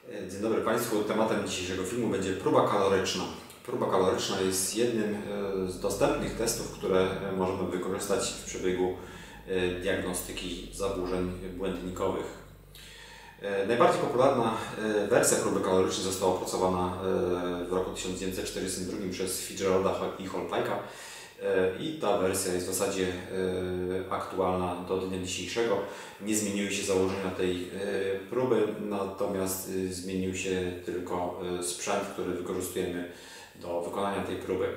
Dzień dobry Państwu. Tematem dzisiejszego filmu będzie próba kaloryczna. Próba kaloryczna jest jednym z dostępnych testów, które możemy wykorzystać w przebiegu diagnostyki zaburzeń błędnikowych. Najbardziej popularna wersja próby kalorycznej została opracowana w roku 1942 przez Fitzgeralda i Holpike'a i ta wersja jest w zasadzie aktualna do dnia dzisiejszego. Nie zmieniły się założenia tej próby, natomiast zmienił się tylko sprzęt, który wykorzystujemy do wykonania tej próby.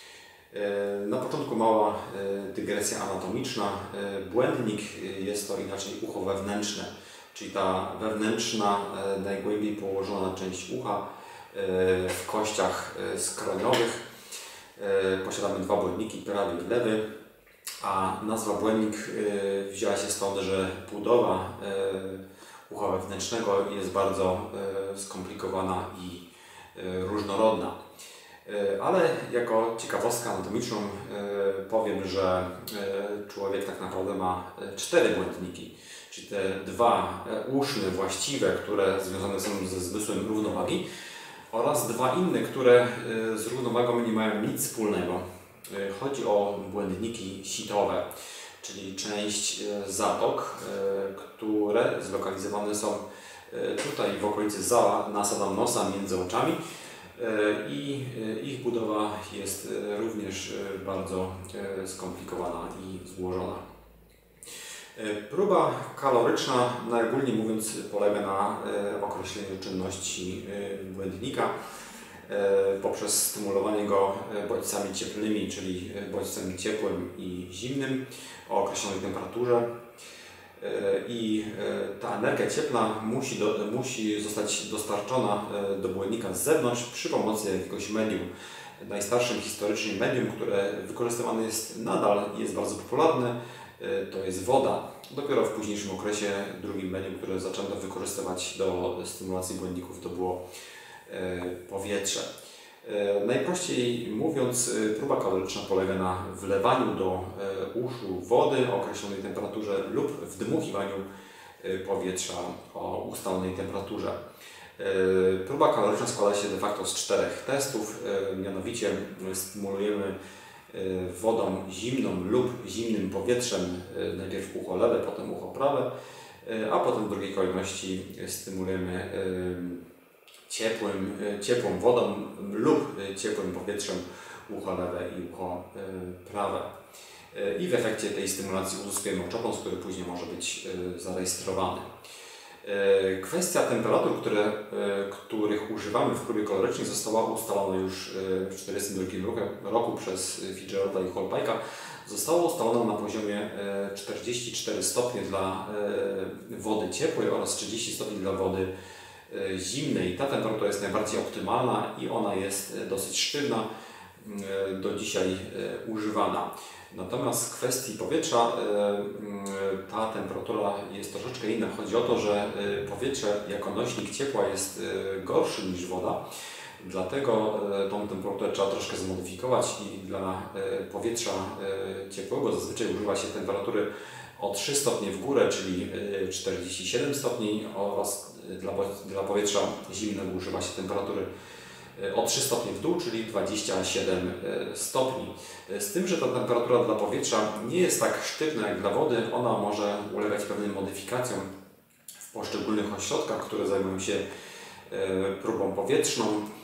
Na początku mała dygresja anatomiczna. Błędnik jest to inaczej ucho wewnętrzne, czyli ta wewnętrzna, najgłębiej położona część ucha w kościach skroniowych. Posiadamy dwa błędniki, prawy i lewy, a nazwa błędnik wzięła się stąd, że budowa ucha wewnętrznego jest bardzo skomplikowana i różnorodna. Ale jako ciekawostkę anatomiczną powiem, że człowiek tak naprawdę ma 4 błędniki, czyli te dwa uszne właściwe, które związane są ze zmysłem równowagi, oraz dwa inne, które z równowagą nie mają nic wspólnego. Chodzi o błędniki sitowe, czyli część zatok, które zlokalizowane są tutaj w okolicy nasada nosa między oczami i ich budowa jest również bardzo skomplikowana i złożona. Próba kaloryczna, najogólniej mówiąc, polega na określeniu czynności błędnika poprzez stymulowanie go bodźcami cieplnymi, czyli bodźcem ciepłym i zimnym o określonej temperaturze. I ta energia cieplna musi zostać dostarczona do błędnika z zewnątrz przy pomocy jakiegoś medium. Najstarszym historycznie medium, które wykorzystywane jest nadal i jest bardzo popularne, to jest woda. Dopiero w późniejszym okresie drugim medium, które zaczęto wykorzystywać do stymulacji błędników, to było powietrze. Najprościej mówiąc, próba kaloryczna polega na wlewaniu do uszu wody o określonej temperaturze lub wdmuchiwaniu powietrza o ustalonej temperaturze. Próba kaloryczna składa się de facto z 4 testów, mianowicie stymulujemy wodą zimną lub zimnym powietrzem najpierw ucho lewe, potem ucho prawe, a potem w drugiej kolejności stymulujemy ciepłą wodą lub ciepłym powietrzem ucho lewe i ucho prawe. I w efekcie tej stymulacji uzyskujemy oczopąs, który później może być zarejestrowany. Kwestia temperatur, których używamy w próbie kalorycznej, została ustalona już w 1942 roku przez Fitzgeralda i Holpike'a. Została ustalona na poziomie 44 stopnie dla wody ciepłej oraz 30 stopni dla wody zimnej. Ta temperatura jest najbardziej optymalna i ona jest dosyć sztywna, do dzisiaj używana. Natomiast w kwestii powietrza ta temperatura jest troszeczkę inna. Chodzi o to, że powietrze jako nośnik ciepła jest gorszy niż woda, dlatego tą temperaturę trzeba troszkę zmodyfikować i dla powietrza ciepłego zazwyczaj używa się temperatury o 3 stopnie w górę, czyli 47 stopni, oraz dla powietrza zimnego używa się temperatury o 3 stopnie w dół, czyli 27 stopni. Z tym, że ta temperatura dla powietrza nie jest tak sztywna jak dla wody, ona może ulegać pewnym modyfikacjom w poszczególnych ośrodkach, które zajmują się próbą powietrzną.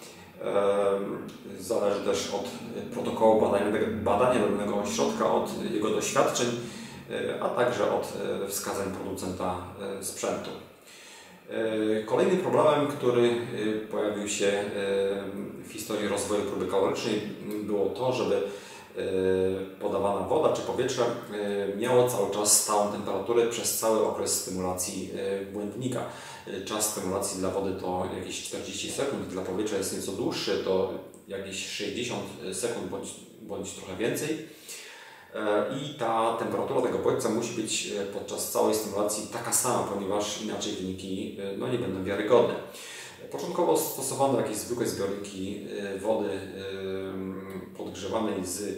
Zależy też od protokołu badania danego ośrodka, od jego doświadczeń, a także od wskazań producenta sprzętu. Kolejnym problemem, który pojawił się w historii rozwoju próby kalorycznej, było to, żeby podawana woda czy powietrze miało cały czas stałą temperaturę przez cały okres stymulacji błędnika. Czas stymulacji dla wody to jakieś 40 sekund, dla powietrza jest nieco dłuższy, to jakieś 60 sekund bądź trochę więcej. I ta temperatura tego bodźca musi być podczas całej stymulacji taka sama, ponieważ inaczej wyniki nie będą wiarygodne. Początkowo stosowano jakieś zwykłe zbiorniki wody podgrzewanej z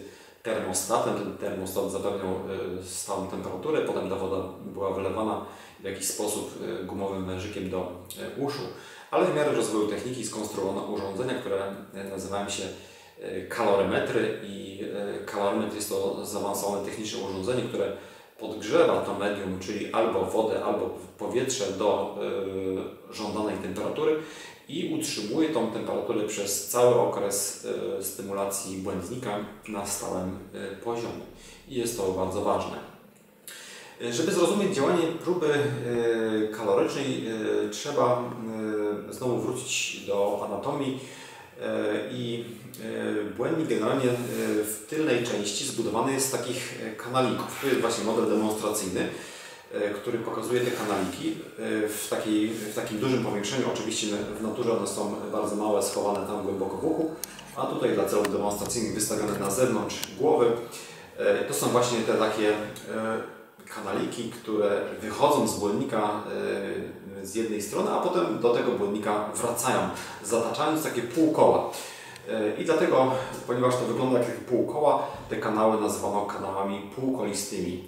termostatem. Ten termostat zapewniał stałą temperaturę, potem ta woda była wylewana w jakiś sposób gumowym wężykiem do uszu, ale w miarę rozwoju techniki skonstruowano urządzenia, które nazywają się kalorymetry i kalorymetr jest to zaawansowane techniczne urządzenie, które podgrzewa to medium, czyli albo wodę, albo powietrze do żądanej temperatury i utrzymuje tą temperaturę przez cały okres stymulacji błędnika na stałym poziomie. I jest to bardzo ważne. Żeby zrozumieć działanie próby kalorycznej, trzeba znowu wrócić do anatomii i błędnik generalnie w tylnej części zbudowany jest z takich kanalików. To jest właśnie model demonstracyjny, który pokazuje te kanaliki w takim dużym powiększeniu. Oczywiście w naturze one są bardzo małe, schowane tam głęboko w uchu, a tutaj dla celów demonstracyjnych wystawione na zewnątrz głowy. To są właśnie te takie kanaliki, które wychodzą z błędnika z jednej strony, a potem do tego błędnika wracają, zataczając takie półkoła. I dlatego, ponieważ to wygląda jak takie półkoła, te kanały nazywano kanałami półkolistymi.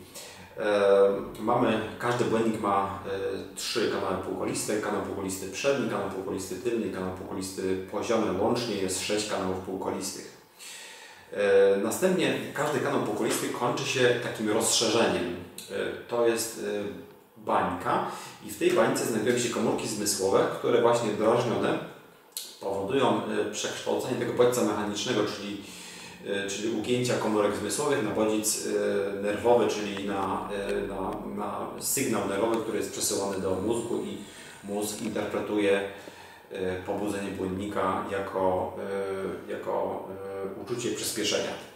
Każdy błędnik ma 3 kanały półkoliste, kanał półkolisty przedni, kanał półkolisty tylny, kanał półkolisty poziomy. Łącznie jest 6 kanałów półkolistych. Następnie każdy kanał półkolisty kończy się takim rozszerzeniem. To jest bańka i w tej bańce znajdują się komórki zmysłowe, które właśnie drażnione powodują przekształcenie tego bodźca mechanicznego, czyli ugięcia komórek zmysłowych na bodziec nerwowy, czyli na sygnał nerwowy, który jest przesyłany do mózgu i mózg interpretuje pobudzenie błędnika jako uczucie przyspieszenia.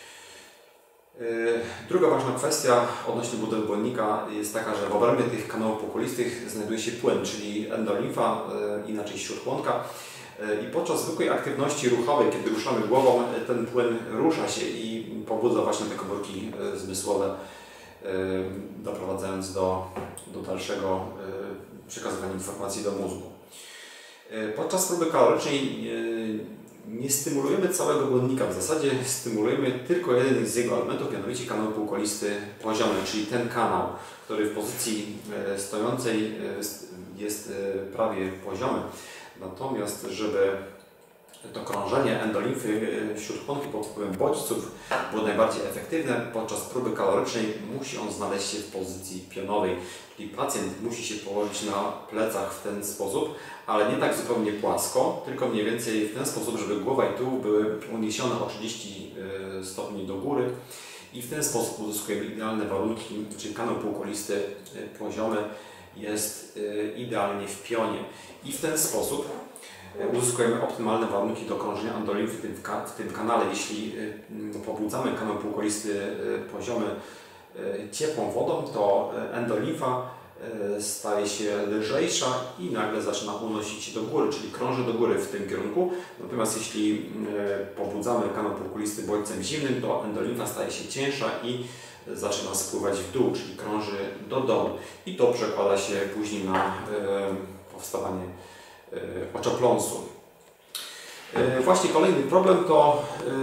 Druga ważna kwestia odnośnie budowy błędnika jest taka, że w obrębie tych kanałów półkulistych znajduje się płyn, czyli endolimfa, inaczej śródchłonka. I podczas zwykłej aktywności ruchowej, kiedy ruszamy głową, ten płyn rusza się i pobudza właśnie te komórki zmysłowe, doprowadzając do dalszego przekazywania informacji do mózgu. Podczas próby kalorycznej nie stymulujemy całego błędnika, w zasadzie stymulujemy tylko jeden z jego elementów, mianowicie kanał półkolisty poziomy, czyli ten kanał, który w pozycji stojącej jest prawie poziomy. Natomiast, żeby to krążenie endolimfy śródchłonki pod wpływem bodźców było najbardziej efektywne, podczas próby kalorycznej musi on znaleźć się w pozycji pionowej, czyli pacjent musi się położyć na plecach w ten sposób, ale nie tak zupełnie płasko, tylko mniej więcej w ten sposób, żeby głowa i tył były uniesione o 30 stopni do góry i w ten sposób uzyskujemy idealne warunki, czyli kanał półkolisty poziomy jest idealnie w pionie i w ten sposób uzyskujemy optymalne warunki do krążenia endolimfy w tym kanale. Jeśli pobudzamy kanał półkolisty poziomy ciepłą wodą, to endolimfa staje się lżejsza i nagle zaczyna unosić się do góry, czyli krąży do góry w tym kierunku. Natomiast jeśli pobudzamy kanał półkulisty bodźcem zimnym, to endolimfa staje się cięższa i zaczyna spływać w dół, czyli krąży do dołu. I to przekłada się później na powstawanie oczopląsu. Właśnie kolejny problem to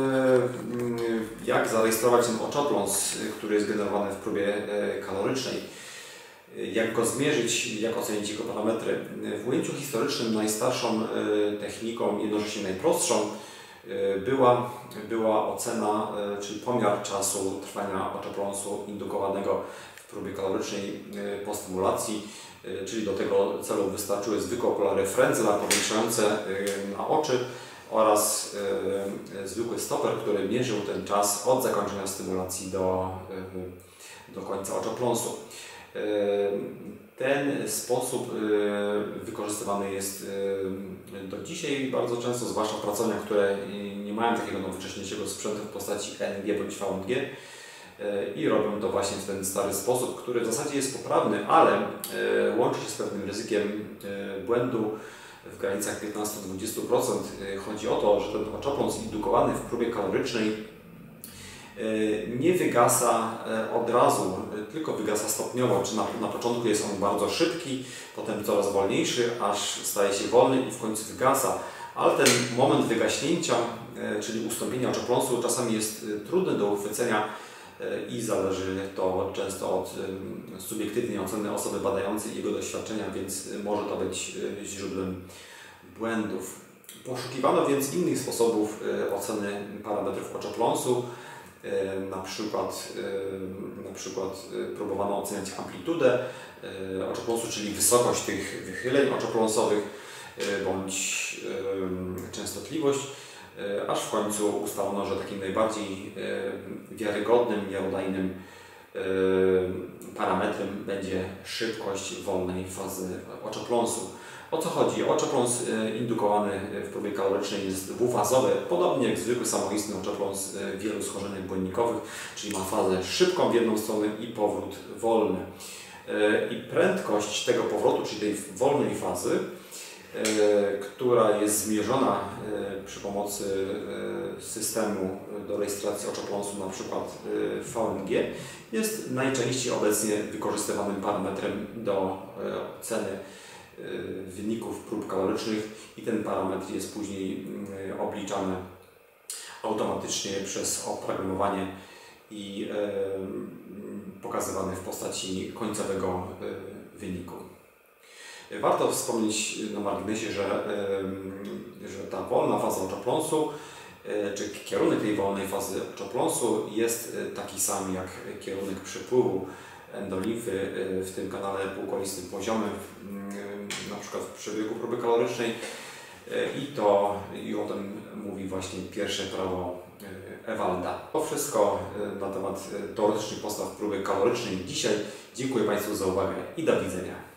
jak zarejestrować ten oczopląs, który jest generowany w próbie kalorycznej. Jak go zmierzyć, jak ocenić jego parametry. W ujęciu historycznym najstarszą techniką, jednocześnie najprostszą, była ocena, czyli pomiar czasu trwania oczopląsu indukowanego w próbie kalorycznej po stymulacji, czyli do tego celu wystarczyły zwykłe okulary Frenzela powiększające na oczy oraz zwykły stoper, który mierzył ten czas od zakończenia stymulacji do końca oczopląsu. Ten sposób wykorzystywany jest do dzisiaj bardzo często, zwłaszcza w pracowniach, które nie mają takiego nowocześniejszego sprzętu w postaci ENG bądź VNG i robią to właśnie w ten stary sposób, który w zasadzie jest poprawny, ale łączy się z pewnym ryzykiem błędu w granicach 15-20%. Chodzi o to, że ten oczopląs indukowany w próbie kalorycznej nie wygasa od razu, tylko wygasa stopniowo. Czy na początku jest on bardzo szybki, potem coraz wolniejszy, aż staje się wolny i w końcu wygasa. Ale ten moment wygaśnięcia, czyli ustąpienia oczopląsu, czasami jest trudny do uchwycenia i zależy to często od subiektywnej oceny osoby badającej i jego doświadczenia, więc może to być źródłem błędów. Poszukiwano więc innych sposobów oceny parametrów oczopląsu. Na przykład próbowano oceniać amplitudę oczopląsu, czyli wysokość tych wychyleń oczopląsowych bądź częstotliwość, aż w końcu ustalono, że takim najbardziej wiarygodnym, miarodajnym parametrem będzie szybkość wolnej fazy oczopląsu. O co chodzi? Oczopląs indukowany w próbie kalorycznej jest dwufazowy, podobnie jak zwykły samoistny oczopląs wielu schorzenek błonnikowych, czyli ma fazę szybką w jedną stronę i powrót wolny. I prędkość tego powrotu, czyli tej wolnej fazy, która jest zmierzona przy pomocy systemu do rejestracji oczopląsu, na przykład VNG, jest najczęściej obecnie wykorzystywanym parametrem do oceny wyników prób kalorycznych i ten parametr jest później obliczany automatycznie przez oprogramowanie i pokazywany w postaci końcowego wyniku. Warto wspomnieć na marginesie, że ta wolna faza oczopląsu, czy kierunek tej wolnej fazy oczopląsu jest taki sam jak kierunek przepływu endolimfy w tym kanale półkolistym poziomym, na przykład w przebiegu próby kalorycznej i o tym mówi właśnie pierwsze prawo Ewalda. To wszystko na temat teoretycznych podstaw próby kalorycznej dzisiaj. Dziękuję Państwu za uwagę i do widzenia.